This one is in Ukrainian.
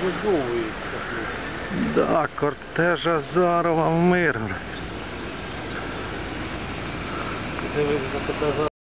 розбудовується. Да, кортеж Азарова в Миргород. Дивись, за